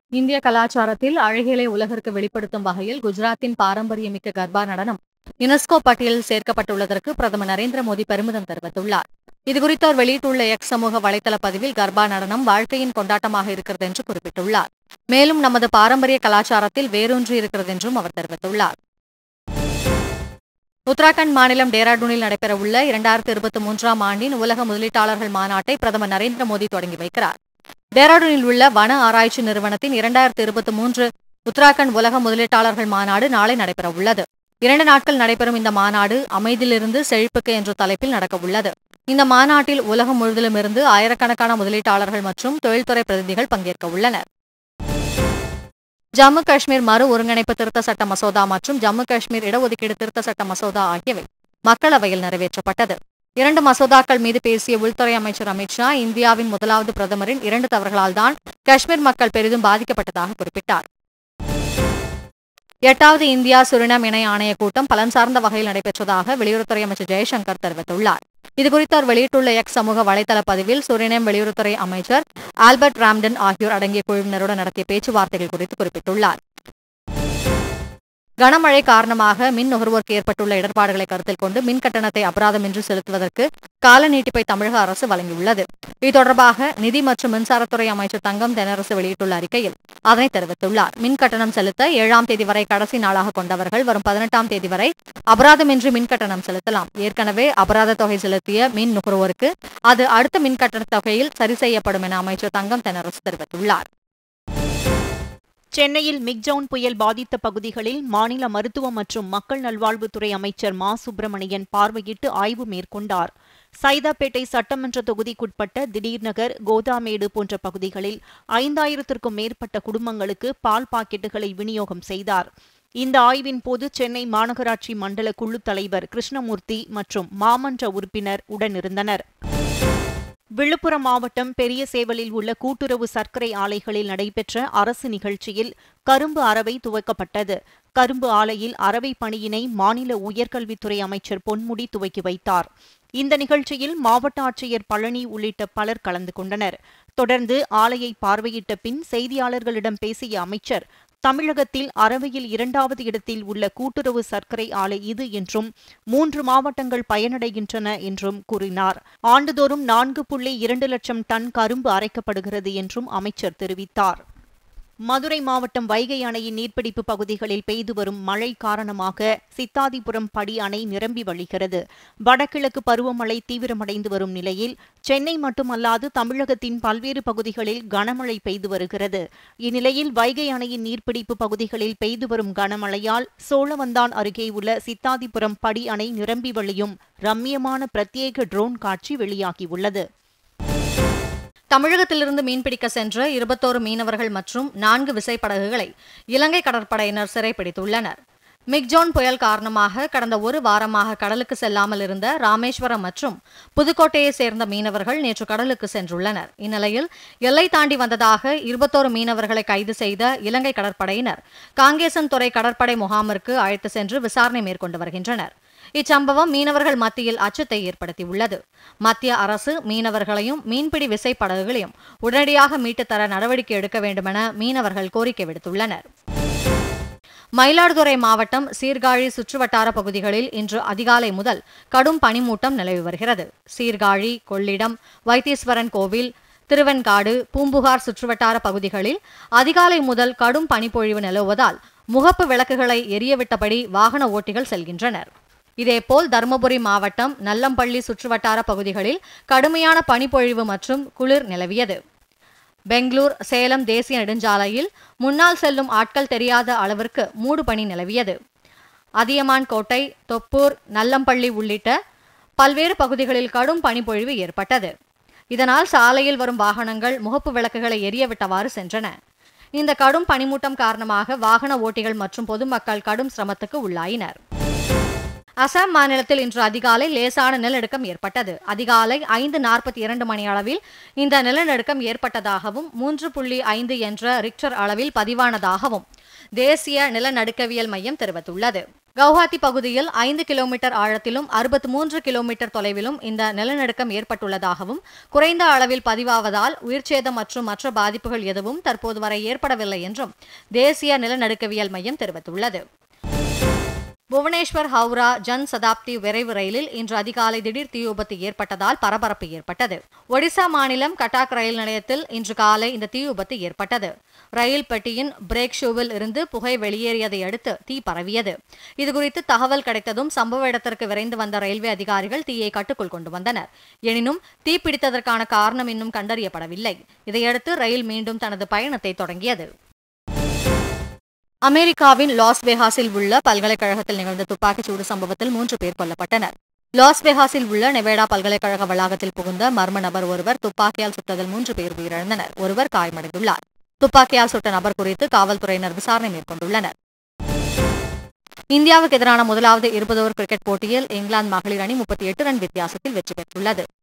இந்திய கலாச்சாரத்தில் அழகியலை உலகிற்கு வெளிப்படுத்தும் வகையில் குஜராத்தின் பாரம்பரியமிக்க கர்பா நடனம் யுனெஸ்கோ பட்டியலில் சேர்க்கப்பட்டுள்ளதற்கு பிரதமர் நரேந்திர மோடி பெருமிதம் தெரிவித்துள்ளார். இதுகுறித்து அவர் வெளியிட்டுள்ள எக்ஸ் சமூக வலைதள பதிவில் கர்பா நடனம் வாழ்க்கையின் கொண்டாட்டமாக இருக்கிறது என்று குறிப்பிட்டுள்ளார். மேலும் நமது பாரம்பரிய கலாச்சாரத்தில் வேரூன்றி இருக்கிறது என்றும் அவர் தெரிவித்துள்ளார். உத்தராகண்ட் மாநிலம் டேராடூனில் நடைபெறவுள்ள 2023ஆம் ஆண்டின் உலக முதலீட்டாளர்கள் மாநாட்டை பிரதமர் நரேந்திர மோடி தொடங்கி வைக்கிறார். டேராடூனில் உள்ள வன ஆராய்ச்சி நிறுவனத்தின் 2023 உத்தராகண்ட் உலக முதலீட்டாளர்கள் மாநாடு நாளை நடைபெறவுள்ளது. 2 நாட்கள் நடைபெறும் இந்த மாநாடு அமைதியிலிருந்து செழிப்புக்கு என்ற தலைப்பில் நடக்கவுள்ளது. இந்த மாநாட்டில் உலகம் முழுவதிலுமிருந்து ஆயிரக்கணக்கான முதலீட்டாளர்கள் மற்றும் தொழில்துறை பிரதிநிதிகள் பங்கேற்க உள்ளனர். ஜம்மு காஷ்மீர் மறு ஒருங்கிணைப்பு திருத்த சட்ட மசோதா மற்றும் ஜம்மு காஷ்மீர் இடஒதுக்கீடு திருத்த சட்ட மசோதா ஆகியவை மக்களவையில் நிறைவேற்றப்பட்டது. 2 மசோதாக்கள் மீது பேசிய உள்துறை அமைச்சர் அமித் ஷா, இந்தியாவின் முதலாவது பிரதமரின் 2 தவறுகளால் தான் காஷ்மீர் மக்கள் பெரிதும் பாதிக்கப்பட்டதாக குறிப்பிட்டார். 8வது இந்தியா சுரினாம் இணை ஆணைய கூட்டம் பலன் சார்ந்த வகையில் நடைபெற்றதாக வெளியுறவுத்துறை அமைச்சர் ஜெய்சங்கர் தெரிவித்துள்ளார். இதுகுறித்து அவர் வெளியிட்டுள்ள எக்ஸ் சமூக வலைதள பதிவில் சுரினாம் வெளியுறவுத்துறை அமைச்சர் ஆல்பர்ட் ராம்டன் ஆகியோர் அடங்கிய குழுவினருடன் நடத்திய பேச்சுவார்த்தைகள் குறித்து குறிப்பிட்டுள்ளார். கனமழை காரணமாக மின் நுகர்வோருக்கு ஏற்பட்டுள்ள இடர்பாடுகளை கருத்தில் கொண்டு மின் கட்டணத்தை அபராதமின்றி செலுத்துவதற்கு கால நீட்டிப்பை தமிழக அரசு வழங்கியுள்ளது. இது தொடர்பாக நிதி மற்றும் மின்சாரத்துறை அமைச்சர் தங்கம் தென்னரசு வெளியிட்டுள்ள அறிக்கையில் அதனை தெரிவித்துள்ளார். மின் கட்டணம் செலுத்த 7ஆம் தேதி வரை கடைசி நாளாக கொண்டவர்கள் வரும் 18ஆம் தேதி வரை அபராதமின்றி மின் கட்டணம் செலுத்தலாம். ஏற்கனவே அபராத தொகை செலுத்திய மின் நுகர்வோருக்கு அது அடுத்த மின் கட்டண தொகையில் சரி செய்யப்படும் என அமைச்சர் தங்கம் தென்னரசு தெரிவித்துள்ளார். சென்னையில் மிக்ஜவுன் புயல் பாதித்த பகுதிகளில் மாநில மருத்துவ மற்றும் மக்கள் நல்வாழ்வுத்துறை அமைச்சர் மா சுப்பிரமணியன் பார்வையிட்டு ஆய்வு மேற்கொண்டார். சைதாப்பேட்டை சட்டமன்ற தொகுதிக்குட்பட்ட திடீர்நகர், கோதாமேடு போன்ற பகுதிகளில் 5000த்திற்கும் மேற்பட்ட குடும்பங்களுக்கு பால் பாக்கெட்டுகளை விநியோகம் செய்தார். இந்த ஆய்வின் போது சென்னை மாநகராட்சி மண்டல குழு தலைவர் கிருஷ்ணமூர்த்தி மற்றும் மாமன்ற உறுப்பினர் உடனிருந்தனர். விழுப்புரம் மாவட்டம் பெரிய சேவலில் உள்ள கூட்டுறவு சர்க்கரை ஆலைகளில் நடைபெற்ற அரசு நிகழ்ச்சியில் கரும்பு அரவை துவக்கப்பட்டது. கரும்பு ஆலையில் அரவை பணியினை மாநில உயர்கல்வித்துறை அமைச்சர் பொன்முடி துவக்கி வைத்தார். இந்த நிகழ்ச்சியில் மாவட்ட ஆட்சியர் பழனி உள்ளிட்ட பலர் கலந்து கொண்டனர். தொடர்ந்து ஆலையை பார்வையிட்ட பின் செய்தியாளர்களிடம் பேசிய அமைச்சர், தமிழகத்தில் அரவையில் 2வது இடத்தில் உள்ள கூட்டுறவு சர்க்கரை ஆலை இது என்றும் 3 மாவட்டங்கள் பயனடைகின்றன என்றும் கூறினார். ஆண்டுதோறும் 4.2 லட்சம் டன் கரும்பு அரைக்கப்படுகிறது என்றும் அமைச்சர் தெரிவித்தார். மதுரை மாவட்டம் வைகை அணையின் நீர்பிடிப்பு பகுதிகளில் பெய்து வரும் மழை காரணமாக சித்தாதிபுரம் படி அணை நிரம்பி வழிகிறது. வடகிழக்கு பருவமழை தீவிரமடைந்து வரும் நிலையில் சென்னை மட்டுமல்லாது தமிழகத்தின் பல்வேறு பகுதிகளில் கனமழை பெய்து வருகிறது. இந்நிலையில் வைகை அணையின் நீர்பிடிப்பு பகுதிகளில் பெய்து வரும் கனமழையால் சோழவந்தான் அருகே உள்ள சித்தாதிபுரம் படி அணை நிரம்பி வழியும் ரம்மியமான பிரத்யேக ட்ரோன் காட்சி வெளியாகியுள்ளது. தமிழகத்திலிருந்து மீன்பிடிக்க சென்ற 21 மீனவர்கள் மற்றும் 4 விசைப்படகுகளை இலங்கை கடற்படையினர் சிறைப்பிடித்துள்ளனர். மிக்ஜோன் புயல் காரணமாக கடந்த 1 வாரமாக கடலுக்கு செல்லாமல் இருந்த ராமேஸ்வரம் மற்றும் புதுக்கோட்டையை சேர்ந்த மீனவர்கள் நேற்று கடலுக்கு சென்றுள்ளனர். இந்நிலையில் எல்லை தாண்டி வந்ததாக 21 மீனவர்களை கைது செய்த இலங்கை கடற்படையினர் காங்கேசன் துறை கடற்படை முகாமிற்கு அழைத்து சென்று விசாரணை மேற்கொண்டு வருகின்றனர். இச்சம்பவம் மீனவர்கள் மத்தியில் அச்சத்தை ஏற்படுத்தியுள்ளது. மத்திய அரசு மீனவர்களையும் மீன்பிடி விசைப்படகுகளையும் உடனடியாக மீட்டுத்தர நடவடிக்கை எடுக்க வேண்டுமென மீனவர்கள் கோரிக்கை விடுத்துள்ளனர். மயிலாடுதுறை மாவட்டம் சீர்காழி சுற்றுவட்டார பகுதிகளில் இன்று அதிகாலை முதல் கடும் பனிமூட்டம் நிலவி வருகிறது. சீர்காழி, கொள்ளிடம், வைத்தீஸ்வரன் கோவில், திருவெண்காடு, பூம்புகார் சுற்றுவட்டார பகுதிகளில் அதிகாலை முதல் கடும் பனிப்பொழிவு நிலவுவதால் முகப்பு விளக்குகளை எரியவிட்டபடி வாகன ஓட்டிகள் செல்கின்றனர். இதேபோல் தருமபுரி மாவட்டம் நல்லம்பள்ளி சுற்றுவட்டார பகுதிகளில் கடுமையான பனிப்பொழிவு மற்றும் குளிர் நிலவியது. பெங்களூர், சேலம் தேசிய நெடுஞ்சாலையில் முன்னால் செல்லும் ஆட்கள் தெரியாத அளவிற்கு மூடு பனி நிலவியது. அதியமான் கோட்டை, தொப்பூர், நல்லம்பள்ளி உள்ளிட்ட பல்வேறு பகுதிகளில் கடும் பனிப்பொழிவு ஏற்பட்டது. இதனால் சாலையில் வரும் வாகனங்கள் முகப்பு விளக்குகளை எரியவிட்டவாறு சென்றன. இந்த கடும் பனிமூட்டம் காரணமாக வாகன ஓட்டிகள் மற்றும் பொதுமக்கள் கடும் சிரமத்துக்கு உள்ளாயினர். அசாம் மாநிலத்தில் இன்று அதிகாலை லேசான நிலநடுக்கம் ஏற்பட்டது. அதிகாலை 5:42 மணி அளவில் இந்த நிலநடுக்கம் ஏற்பட்டதாகவும் 3.5 என்ற ரிக்டர் அளவில் பதிவானதாகவும் தேசிய நிலநடுக்கவியல் மையம் தெரிவித்துள்ளது. கவுஹாத்தி பகுதியில் 5 கிலோமீட்டர் ஆழத்திலும் 63 கிலோமீட்டர் தொலைவிலும் இந்த நிலநடுக்கம் ஏற்பட்டுள்ளதாகவும் குறைந்த அளவில் பதிவாவதால் உயிர்ச்சேதம் மற்றும் மற்ற பாதிப்புகள் எதுவும் தற்போது வரை ஏற்படவில்லை என்றும் தேசிய நிலநடுக்கவியல் மையம் தெரிவித்துள்ளது. புவனேஸ்வர் ஹவுரா ஜன் சதாப்தி விரைவு ரயிலில் இன்று அதிகாலை திடீர் தீ விபத்து ஏற்பட்டதால் பரபரப்பு ஏற்பட்டது. ஒடிசா மாநிலம் கட்டாக் ரயில் நிலையத்தில் இன்று காலை இந்த தீ விபத்து ஏற்பட்டது. ரயில் பெட்டியின் பிரேக் ஷூவில் இருந்து புகை வெளியேறியதை அடுத்து தீ பரவியது. இதுகுறித்து தகவல் கிடைத்ததும் சம்பவ இடத்திற்கு விரைந்து வந்த ரயில்வே அதிகாரிகள் தீயை கட்டுக்குள் கொண்டு வந்தனர். எனினும் தீ பிடித்ததற்கான காரணம் இன்னும் கண்டறியப்படவில்லை. இதையடுத்து ரயில் மீண்டும் தனது பயணத்தை தொடங்கியது. அமெரிக்காவின் லாஸ் வேகாஸில் உள்ள பல்கலைக்கழகத்தில் நிகழ்ந்த துப்பாக்கிச்சூடு சம்பவத்தில் 3 பேர் கொல்லப்பட்டனர். லாஸ் வேகாஸில் உள்ள நெவேடா பல்கலைக்கழக வளாகத்தில் புகுந்த மர்ம நபர் ஒருவர் துப்பாக்கியால் சுட்டதில் 3 பேர் உயிரிழந்தனர். ஒருவர் காயமடைந்துள்ளார். துப்பாக்கியால் சுட்ட நபர் குறித்து காவல்துறையினர் விசாரணை மேற்கொண்டுள்ளனர். இந்தியாவுக்கு எதிரான முதலாவது 20 ஓவர் கிரிக்கெட் போட்டியில் இங்கிலாந்து மகளிர் அணி 38 ரன் வித்தியாசத்தில் வெற்றி பெற்றுள்ளது.